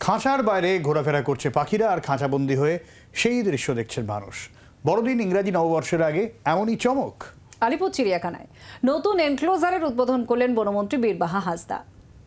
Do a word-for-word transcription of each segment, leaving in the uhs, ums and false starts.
খাঁচার বাইরে ঘোরাফেরা করছে পাখিরা আর খাঁচাবন্দি হয়ে সেই দৃশ্য দেখছেন মানুষ। বড়দিন ইংরাজি নববর্ষের আগে এমনই চমক আলিপুর চিড়িয়াখানায় নতুন এনক্লোজারের উদ্বোধন করলেন বনমন্ত্রী বীরবাহা হাঁসদা।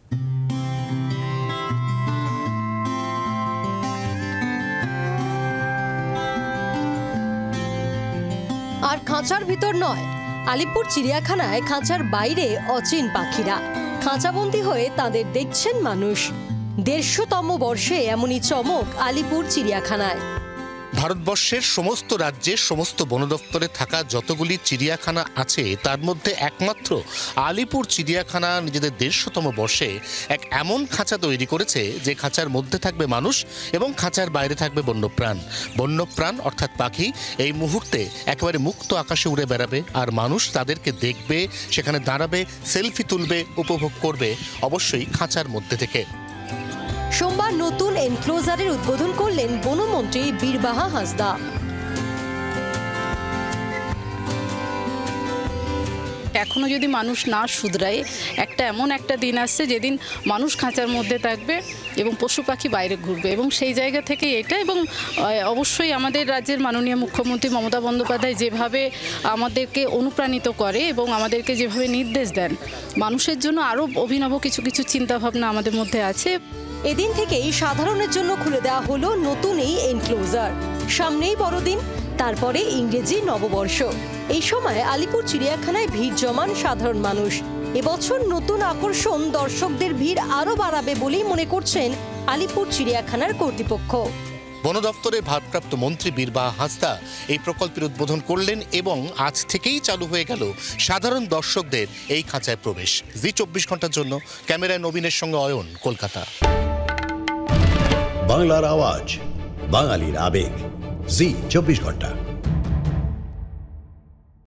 আর খাঁচার ভিতর নয়, আলিপুর চিড়িয়াখানায় খাঁচার বাইরে অচিন পাখিরা খাঁচাবন্দি হয়ে তাদের দেখছেন মানুষ। দেড়শোতম বর্ষে এমনই চমক আলিপুর চিড়িয়াখানায়। ভারতবর্ষের সমস্ত রাজ্যের সমস্ত বন দপ্তরে থাকা যতগুলি চিড়িয়াখানা আছে তার মধ্যে একমাত্র আলিপুর চিড়িয়াখানা নিজেদের দেড়শোতম বর্ষে এক এমন খাঁচা তৈরি করেছে যে খাঁচার মধ্যে থাকবে মানুষ এবং খাঁচার বাইরে থাকবে বন্যপ্রাণ। বন্যপ্রাণ অর্থাৎ পাখি এই মুহূর্তে একেবারে মুক্ত আকাশে উড়ে বেড়াবে আর মানুষ তাদেরকে দেখবে, সেখানে দাঁড়াবে, সেলফি তুলবে, উপভোগ করবে, অবশ্যই খাঁচার মধ্যে থেকে। সোমবার নতুন এনক্লোজারের উদ্বোধন করলেন বনমন্ত্রী বীরবাহা হাঁসদা। এখনো যদি মানুষ না শুধরায়, একটা এমন একটা দিন আসছে যেদিন মানুষ খাঁচার মধ্যে থাকবে এবং পশু পাখি বাইরে ঘুরবে, এবং সেই জায়গা থেকে এটা এবং অবশ্যই আমাদের রাজ্যের মাননীয় মুখ্যমন্ত্রী মমতা বন্দ্যোপাধ্যায় যেভাবে আমাদেরকে অনুপ্রাণিত করে এবং আমাদেরকে যেভাবে নির্দেশ দেন, মানুষের জন্য আরও অভিনব কিছু কিছু চিন্তাভাবনা আমাদের মধ্যে আছে। এদিন থেকেই সাধারণের জন্য খুলে দেওয়া হলো নতুন এই এনক্লোজার। সামনেই বড়দিন, তারপরে ইংরেজি নববর্ষ। এই সময় আলিপুর চিড়িয়াখানায় ভিড় জমান সাধারণ মানুষ। এবছর নতুন আকর্ষণ দর্শকদের ভিড় আরও বাড়াবে বলেই মনে করছেন আলিপুর চিড়িয়াখানার কর্তৃপক্ষ। বন দপ্তরের ভারপ্রাপ্ত মন্ত্রী বীরবাহা হাঁসদা এই প্রকল্পের উদ্বোধন করলেন এবং আজ থেকেই চালু হয়ে গেল সাধারণ দর্শকদের এই খাঁচায় প্রবেশ। জি চব্বিশ ঘন্টার জন্য ক্যামেরায় নবীনের সঙ্গে অয়ন, কলকাতা। বাংলার আওয়াজ, বাঙালির আবেগ, জি চব্বিশ ঘন্টা।